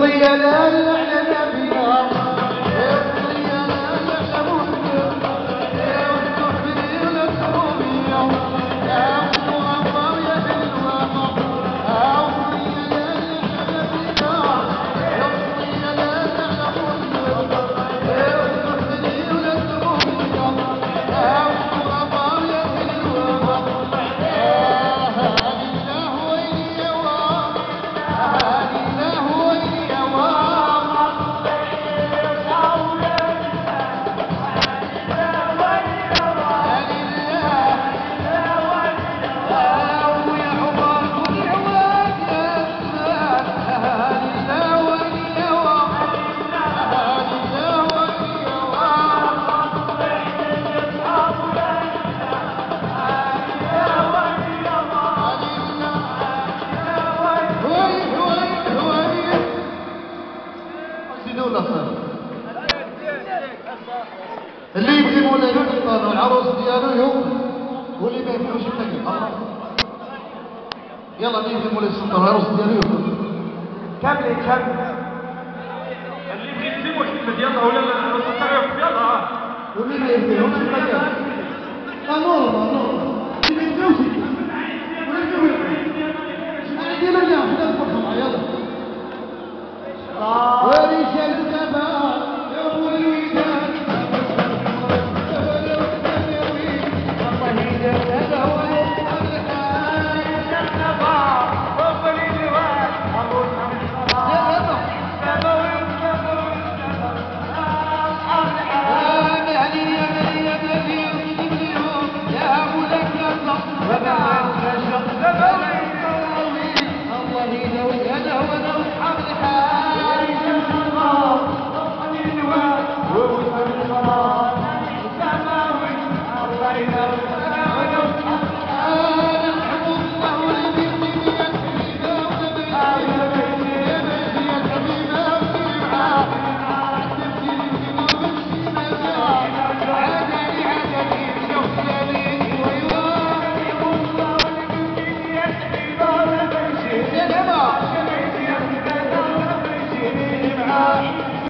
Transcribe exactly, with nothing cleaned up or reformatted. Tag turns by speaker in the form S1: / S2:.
S1: اللي يبغي مولاي السلطان والعروس ديالو يوم واللي ما يبغيوش يتقل. يلا اللي يبغي مولاي السلطان والعروس ديالو يوم
S2: كملي كملي
S3: اللي يبغي يسلم محمد يلا ولا العروس تاعو يلا
S1: واللي ما يبغيوش يتقل. اه نورمال نورمال اللي ما يبغيوش عندي من ياخذ الفرحه يلا ورجال الجبال يا ابو الوداد
S2: الله